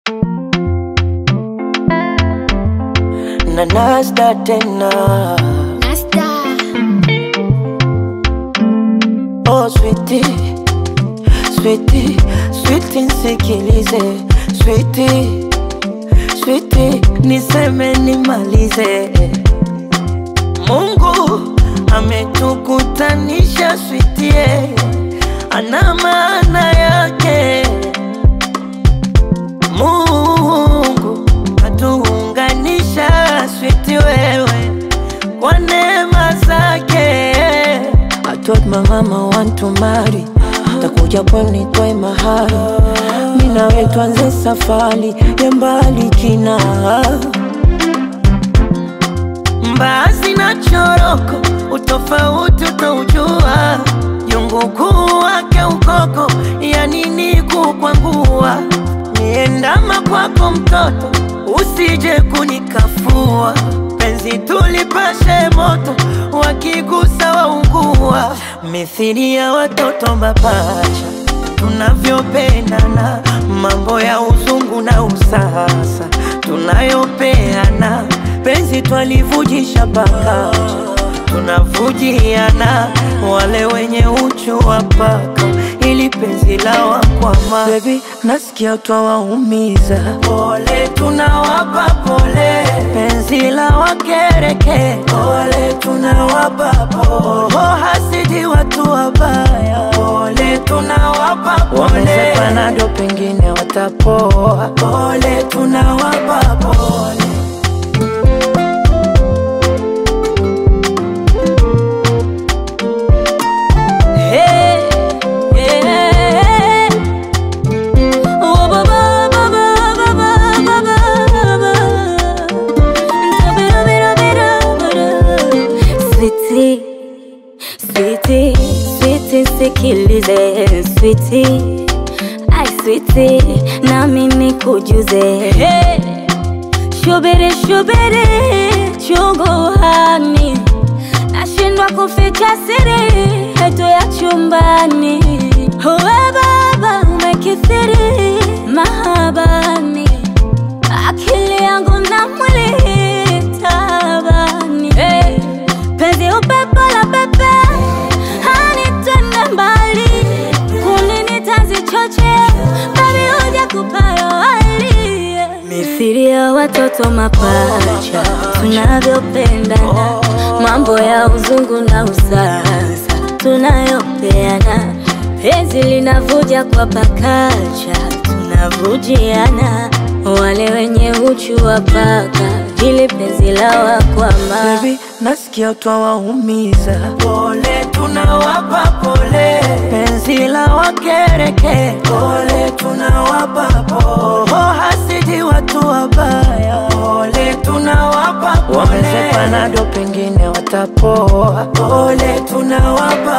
Na Nasda tena. Nasda. Oh sweetie, sweetie, sweetie nisikilize. Sweetie, sweetie, niseme nimalize. Mungu ametukutanisha sweetie, ana maana yake. Mungu atuunganisha sweetie wewe kwa neema zake. I told my mama want to marry, takuja pwani toe mahari, mina we tuanze safari ya mbali kina. Mbaazi na choroko, utofauti utaujua. Jungu kuu wake ukoko, ya nini kukwangua. Niendama kwako mtoto, usije kunikafua. Penzi tulipashe moto, wakigusa waungua. Mithili ya watoto mapacha, tunavyopendana. Mambo ya uzungu na usasa, tunayopeana. Penzi twalivujisha pakacha, tunavujiana. Wale wenye uchu wa paka, ili penzi la wakwama. Baby, nasikia twawaumiza. Pole tunawapa pole, penzi la wakereke. Pole tunawapa pole, hasidi watu wabaya. Pole tunawapa pole, wameze panado pengine watapoa. Pole tunawapa pole. Sweetie, sweetie, sikilize. Sweetie, ay sweetie, na mimi kujuze. Hey, shubiri, shubiri, chungu hani. Nashindwa kuficha siri yetu ya chumbani. Uwe baba umekithiri mahabani, akili yangu na mwili tabani. Hey, penzi upepo la pepe, hanitende mbali. Kulini tazi choche, babi uja kupayo wali. Mithili ya watoto mapacha, tunavyopendana. Mambo ya uzungu na usasa, tunayopeana. Penzi linavuja kwa pakacha, tunavujiana. Wale wenye uchu wa paka, ili penzi la wakwama. Baby, nasikia twawaumiza. Pole tunawapa pole, penzi la wakereke. Pole tunawapa pole, hasidi watu wabaya. Pole tunawapa pole, wameze panado pengine watapoa. Pole tunawapa